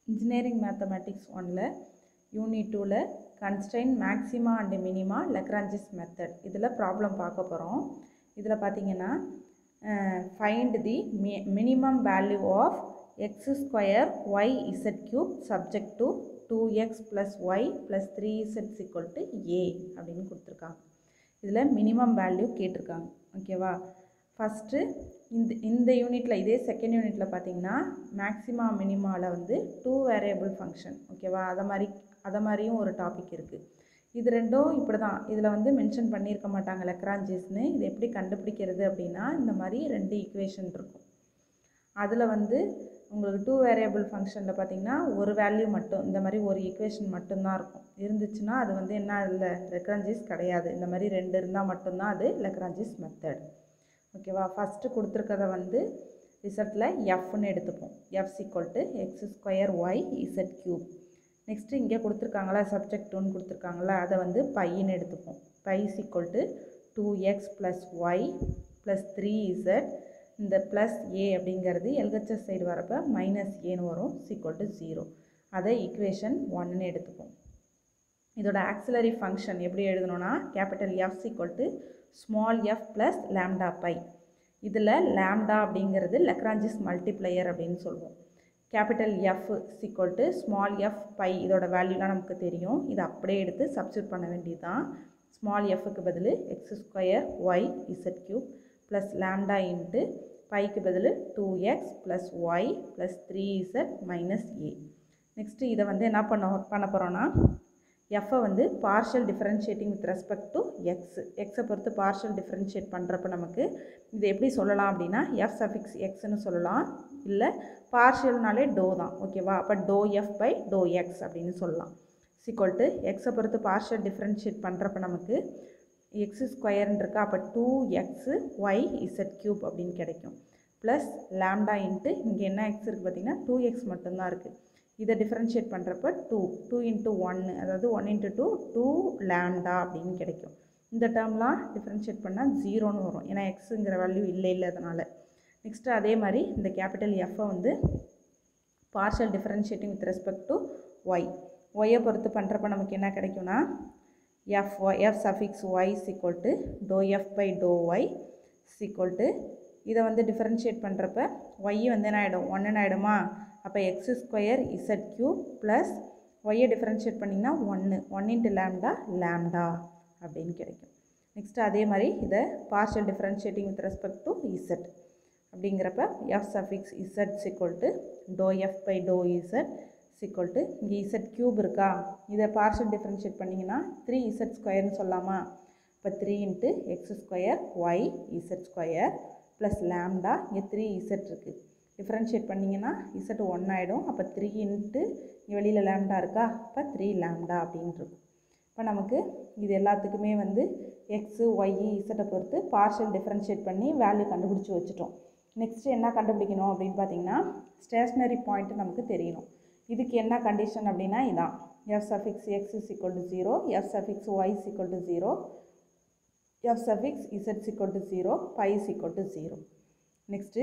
Engineering Mathematics 1 Unit 2 Constraint Maxima and Minima Lagrange's method. இதில் problem பார்க்க போகிறோம். இதில் பார்த்தீங்கன்னா find the minimum value of x square y z cube subject to 2x plus y plus 3z equal to a அப்படின்னு கொடுத்துருக்காங்க. இதில் minimum value கேட்டிருக்காங்க. ஓகேவா? ஃபஸ்ட்டு இந்த யூனிட்டில் இதே செகண்ட் யூனிட்டில் பார்த்தீங்கன்னா மேக்ஸிமா மினிமாவில் வந்து 2 வேரியபிள் ஃபங்க்ஷன் ஓகேவா அதை மாதிரியும் ஒரு டாபிக் இருக்குது. இது ரெண்டும் இப்படி தான் இதில் வந்து மென்ஷன் பண்ணியிருக்க மாட்டாங்க லக்ராஞ்சஸ்னு. இது எப்படி கண்டுபிடிக்கிறது அப்படின்னா இந்த மாதிரி 2 ஈக்குவேஷன் இருக்கும். அதில் வந்து உங்களுக்கு 2 வேரியபிள் ஃபங்க்ஷனில் பார்த்தீங்கன்னா ஒரு வேல்யூ மட்டும் இந்த மாதிரி ஒரு ஈக்குவேஷன் மட்டும்தான் இருக்கும். இருந்துச்சுன்னா அது வந்து என்ன இல்லை லக்ராஞ்சஸ் கிடையாது. இந்த மாதிரி 2 இருந்தால் மட்டும்தான் அது லக்ராஞ்சஸ் மெத்தட். ஓகேவா? ஃபஸ்ட்டு கொடுத்துருக்கதை வந்து ரிசல்ட்டில் எஃப்னு எடுத்துப்போம். F equal to X square Y Z cube. Next இங்கே கொடுத்துருக்காங்களா சப்ஜெக்ட் 2ன்னு கொடுத்துருக்காங்களா அதை வந்து பைன்னு எடுத்துப்போம். Phi equal to 2x plus Y plus 3z. இந்த ப்ளஸ் ஏ அப்படிங்கிறது எல்ஹெச்எஸ் சைடு வரப்போ மைனஸ் ஏன்னு வரும் ஈக்குவல் டு 0. அதை ஈக்குவேஷன் 1ன்னு எடுத்துப்போம். இதோட ஆக்சிலரி ஃபங்க்ஷன் எப்படி எழுதணும்னா capital F equal to small F plus lambda phi. இதில் லேம்டா அப்படிங்கிறது லக்ராஞ்சஸ் மல்டிப்ளையர் அப்படின்னு சொல்லுவோம். Capital F equal to small F phi இதோட வேல்யூலாம் நமக்கு தெரியும். இதை அப்படியே எடுத்து சப்ஸ்டியூட் பண்ண வேண்டியது தான். ஸ்மால் எஃப்க்கு பதில் X square Y Z cube plus lambda into பைக்கு பதில் 2x plus Y plus 3z minus A. Next இதை வந்து என்ன பண்ண போகிறோன்னா எஃப்பை வந்து partial differentiating with respect to எக்ஸை பொறுத்து பார்ஷியல் டிஃபரன்ஷியேட் பண்ணுறப்ப நமக்கு இது எப்படி சொல்லலாம் அப்படின்னா எஃப் சஃபிக்ஸ் எக்ஸ்ன்னு சொல்லலாம். இல்லை பார்ஷியல்னாலே டோ தான் ஓகேவா? அப்போ doe F by doe X அப்படின்னு சொல்லலாம். ஈக்குவல் டு எக்ஸை பொறுத்து பார்ஷியல் டிஃபரன்ஷியேட் பண்ணுறப்ப நமக்கு எக்ஸ் ஸ்கொயர்ன்னு இருக்கா, அப்போ 2x ஒய் இசட் கியூப் அப்படின்னு கிடைக்கும். ப்ளஸ் லேம்டா இன்ட்டு இங்கே என்ன எக்ஸ் இருக்குது பார்த்தீங்கன்னா 2x மட்டும்தான் இருக்குது. இதை டிஃபரன்ஷியேட் பண்ணுறப்ப 2 இன்ட்டு 1 அதாவது 1 இன்ட்டு 2 லேம்டா அப்படின்னு கிடைக்கும். இந்த டேர்ம்லாம் டிஃபரன்ஷியேட் பண்ணால் 0ன்னு வரும். ஏன்னா எக்ஸுங்கிற வேல்யூ இல்லை அதனால். நெக்ஸ்ட்டு அதே மாதிரி இந்த கேபிட்டல் எஃப்பை வந்து partial differentiating with respect to ஒய்யை பொறுத்து பண்ணுறப்ப நமக்கு என்ன கிடைக்கும்னா F suffix Y equal to doe F by doe Y equal to இதை வந்து டிஃபரன்ஷியேட் பண்ணுறப்ப ஒய் வந்து என்ன ஆகிடும் 1ன்னு ஆகிடுமா? அப்போ X square Z cube plus ஒய்யை டிஃபரன்ஷியேட் பண்ணிங்கன்னா 1 இன்ட்டு லேம்டா அப்படின்னு கிடைக்கும். நெக்ஸ்ட்டு அதே மாதிரி இதை partial differentiating with respect to Z அப்படிங்கிறப்ப F suffix Z equal to doe F by doe Z equal to இங்கே இசட் கியூப் இருக்கா, இதை பார்ஷியல் டிஃபரன்ஷியேட் பண்ணிங்கன்னா 3z ஸ்கொயர்னு சொல்லலாமா? இப்போ 3 into X square Y Z square plus lambda இங்கே 3z இருக்குது. டிஃப்ரென்ஷியேட் பண்ணிங்கன்னா இசட் 1 ஆகிடும். அப்போ 3 இன்ட்டு இங்கே வெளியில் லேம்டா இருக்கா, அப்போ 3 லேம்டா அப்படின்ட்டுருக்கும். இப்போ நமக்கு இது எல்லாத்துக்குமே வந்து எக்ஸு ஒய் இசட்டை பொறுத்து பார்ஷியல் டிஃப்ரென்ஷியேட் பண்ணி வேல்யூ கண்டுபிடிச்சி வச்சுட்டோம். நெக்ஸ்ட்டு என்ன கண்டுபிடிக்கணும் அப்படின்னு பார்த்தீங்கன்னா ஸ்டேஷ்னரி பாயிண்ட்டு நமக்கு தெரியணும். இதுக்கு என்ன கண்டிஷன் அப்படின்னா இதான் F suffix X is equal to 0, F suffix Y is equal to 0, F suffix Z is equal to 0, phi is equal to 0. Next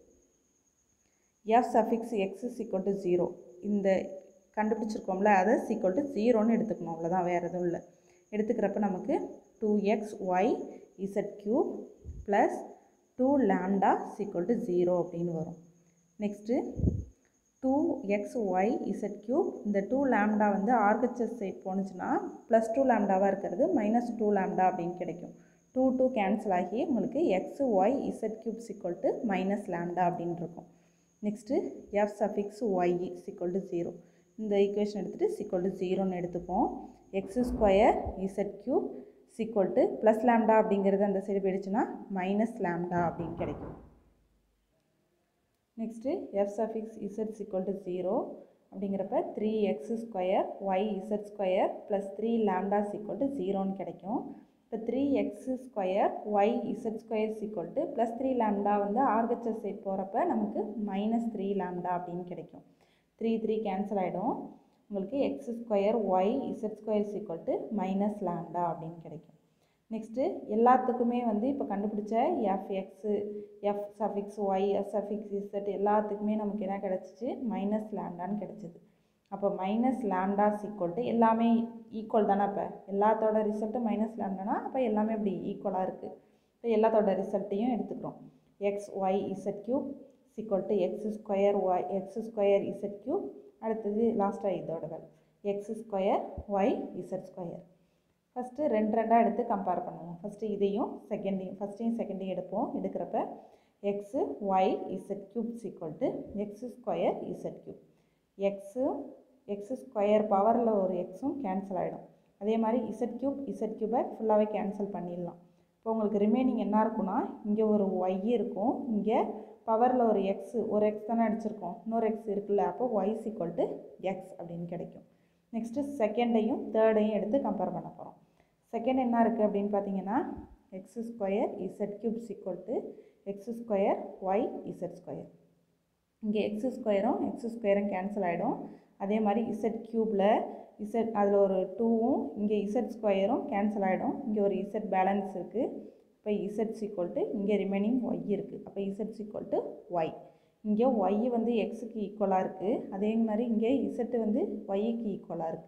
F suffix X is equal to 0 இந்த கண்டுபிடிச்சிருக்கோம்ல அதை equal to 0ன்னு எடுத்துக்கணும். அவ்வளோதான், வேறு எதுவும் இல்லை. எடுத்துக்கிறப்ப நமக்கு 2x Y Z cube plus 2 lambda equal to 0 அப்படின்னு வரும். Next 2x Y Z cube இந்த 2 லேம்டா வந்து ஆர்ஹெச்எஸ் சைட் போணுச்சுன்னா ப்ளஸ் 2 லேம்டாவாக இருக்கிறது மைனஸ் 2 லேம்டா அப்படின்னு கிடைக்கும். 2 கேன்சல் ஆகி உங்களுக்கு X Y Z cube equal to minus lambda அப்படின்னு இருக்கும். Next F suffix Y equal to 0 இந்த ஈக்குவேஷன் எடுத்துகிட்டு ஈக்குவல் டு 0ன்னு எடுத்துப்போம். X square Z cube equal to plus lambda அப்படிங்கிறது அந்த சைடு போயிடுச்சுன்னா மைனஸ் லேம்டா அப்படின்னு கிடைக்கும். Next F suffix Z equal to 0 அப்படிங்கிறப்ப 3x square Y Z square plus 3 lambda equal to 0ன்னு கிடைக்கும். இப்போ 3x square Y Z square equal to plus 3 lambda வந்து ஆர்ஹெச்எஸ் சைட் போகிறப்ப நமக்கு மைனஸ் 3 லேம்டா அப்படின்னு கிடைக்கும். 3 கேன்சல் ஆகிடும். உங்களுக்கு X square Y Z square equal to minus lambda அப்படின்னு கிடைக்கும். நெக்ஸ்ட்டு எல்லாத்துக்குமே வந்து இப்போ கண்டுபிடிச்ச F X F suffix Y F suffix Z எல்லாத்துக்குமே நமக்கு என்ன கிடச்சிச்சு மைனஸ் லேம்டான்னு கிடச்சிது. அப்போ மைனஸ் லாம்டாஸ் ஈக்குவல் டு எல்லாமே ஈக்குவல் தானே. இப்போ எல்லாத்தோட ரிசல்ட்டும் மைனஸ் லாம்டானா அப்போ எல்லாமே இப்படி ஈக்குவலாக இருக்குது. இப்போ எல்லாத்தோட ரிசல்ட்டையும் எடுத்துக்கிறோம். X Y Z cube equal to X square Z cube. அடுத்தது லாஸ்ட்டாக இதோட வேல் X square Y Z square. First ரெண்டாக எடுத்து கம்பேர் பண்ணுவோம். ஃபஸ்ட்டு இதையும் ஃபஸ்ட்டையும் செகண்டையும் எடுப்போம். எடுக்கிறப்ப X Y Z cube equal to X square Z cube. X square பவரில் ஒரு எக்ஸும் கேன்சல் ஆகிடும். அதே மாதிரி இசட் கியூபை ஃபுல்லாகவே கேன்சல் பண்ணிடலாம். இப்போ உங்களுக்கு ரிமைனிங் என்ன இருக்குன்னா இங்கே ஒரு ஒய் இருக்கும், இங்கே பவரில் ஒரு எக்ஸ் தானே அடிச்சிருக்கோம், இன்னொரு எக்ஸ் இருக்குல்ல. அப்போ ஒய் ஈக்குவல் டு எக்ஸ் அப்படின்னு கிடைக்கும். நெக்ஸ்ட்டு செகண்டையும் தேர்டையும் எடுத்து கம்பேர் பண்ண போகிறோம். செகண்ட் என்ன இருக்குது அப்படின்னு பார்த்தீங்கன்னா X square Z cube equal to X square Y Z square. இங்கே எக்ஸ் ஸ்கொயரும் கேன்சல் ஆகிடும். அதே மாதிரி இசட் கியூப்பில் அதில் ஒரு 2வும் இங்கே இசட் ஸ்கொயரும் கேன்சல் ஆகிடும். இங்கே ஒரு இசட் பேலன்ஸ் இருக்குது. இப்போ இசட் ஈக்குவல் டு இங்கே ரிமைனிங் ஒய் இருக்குது. அப்போ இசட் ஈக்குவல் டு ஒய். இங்கே ஒய் வந்து எக்ஸுக்கு ஈக்குவலாக இருக்குது. அதே மாதிரி இங்கே இசட்டு வந்து ஒய்க்கு ஈக்குவலாக இருக்குது.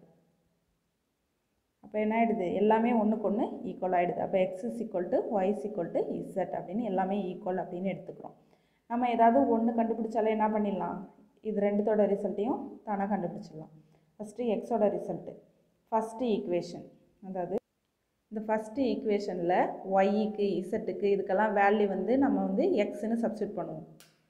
அப்போ என்ன ஆகிடுது, எல்லாமே ஒன்றுக்கு ஒன்று ஈக்குவல் ஆகிடுது. அப்போ X equal to Y equal to Z அப்படின்னு எல்லாமே ஈக்குவல் அப்படின்னு எடுத்துக்கிறோம். நம்ம ஏதாவது ஒன்று கண்டுபிடிச்சாலே என்ன பண்ணிடலாம், இது ரெண்டுத்தோட ரிசல்ட்டையும் தானாக கண்டுபிடிச்சிடலாம். ஃபஸ்ட்டு எக்ஸோட ரிசல்ட்டு ஃபஸ்ட்டு ஈக்குவேஷன், அதாவது இந்த ஃபஸ்ட்டு ஈக்குவேஷனில் ஒய்க்கு இசட்டுக்கு இதுக்கெல்லாம் வேல்யூ வந்து நம்ம வந்து எக்ஸ்ன்னு சப்ஸ்டியூட் பண்ணுவோம்.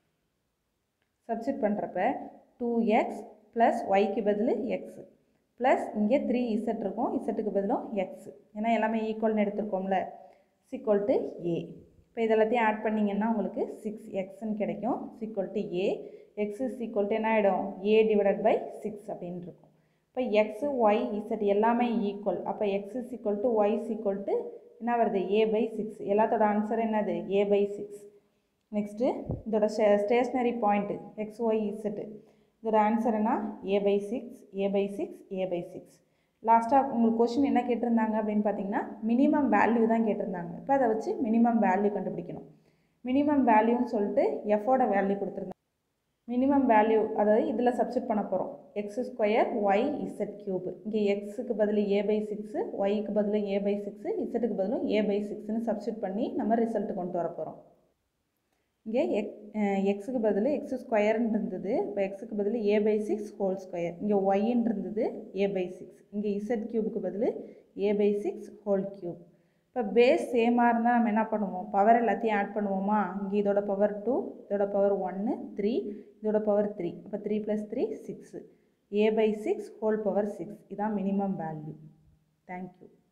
சப்ஸ்டியூட் பண்ணுறப்ப 2x ப்ளஸ் ஒய்க்கு பதில் எக்ஸு ப்ளஸ் இங்கே 3z இருக்கும், இசட்டுக்கு பதிலும் எக்ஸு, ஏன்னா எல்லாமே ஈக்குவல்னு எடுத்துருக்கோம்ல. ஈக்குவல் டு ஏ. இப்போ இதெல்லாத்தையும் ஆட் பண்ணிங்கன்னா உங்களுக்கு 6xன்னு கிடைக்கும். Equal to A. X equal to என்ன ஆகிடும், ஏ டிவைடட் பை 6 அப்படின்னு இருக்கும். இப்போ எக்ஸு ஒய் இசட் எல்லாமே ஈக்குவல். அப்போ X equal to Y equal to என்ன வருது, ஏ பை 6. எல்லாத்தோட ஆன்சர் என்னது, ஏ பை 6. நெக்ஸ்ட்டு இதோட stationary point X Y Z, இதோட ஆன்சர் என்ன, A by 6, A by 6, A by 6. லாஸ்ட்டாக உங்களுக்கு கொஷின் என்ன கேட்டிருந்தாங்க அப்படின்னு பார்த்தீங்கன்னா மினிமம் வேல்யூ தான் கேட்டிருந்தாங்க. இப்போ அதை வச்சு மினிமம் வேல்யூ கண்டுபிடிக்கணும். மினிமம் வேல்யூன்னு சொல்லிட்டு எஃபோட வேல்யூ கொடுத்துருந்தாங்க. மினிமம் வேல்யூ அதாவது இதில் சப்ஸ்டியூட் பண்ண போகிறோம். X square Y Z cube. இங்கே எக்ஸுக்கு பதில் ஏ பை 6, ஒய்க்கு பதில் ஏ பை 6, இசட்டுக்கு பதிலும் ஏ பை 6ன்னு சப்ஸ்டியூட் பண்ணி நம்ம ரிசல்ட்டு கொண்டு வர போகிறோம். இங்கே எக்ஸுக்கு பதில் எக்ஸ் ஸ்கொயர்ன்னு இருந்தது. இப்போ எக்ஸுக்கு பதில் ஏ பை 6 ஹோல் ஸ்கொயர். இங்கே ஒய்ன்னு இருந்தது ஏ பை 6. இங்கே இசட் கியூபுக்கு பதில் ஏ பை 6 ஹோல் கியூப். இப்போ பேஸ் சேமாக இருந்தால் நம்ம என்ன பண்ணுவோம், பவர் எல்லாத்தையும் ஆட் பண்ணுவோமா. இங்கே இதோட பவர் 2, இதோட பவர் 1, 3, இதோட பவர் 3. அப்போ 3 + 3 6. A by 6 whole power 6. இதான் மினிமம் வேல்யூ. தேங்க்யூ.